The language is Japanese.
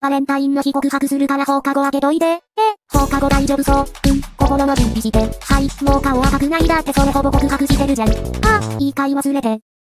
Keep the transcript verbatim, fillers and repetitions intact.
バレンタインの日告白するから放課後開けといで。え、放課後大丈夫そう。うん、心の準備して。はい、もう顔赤くないだってそれほぼ告白してるじゃん。あ、いいかい忘れて。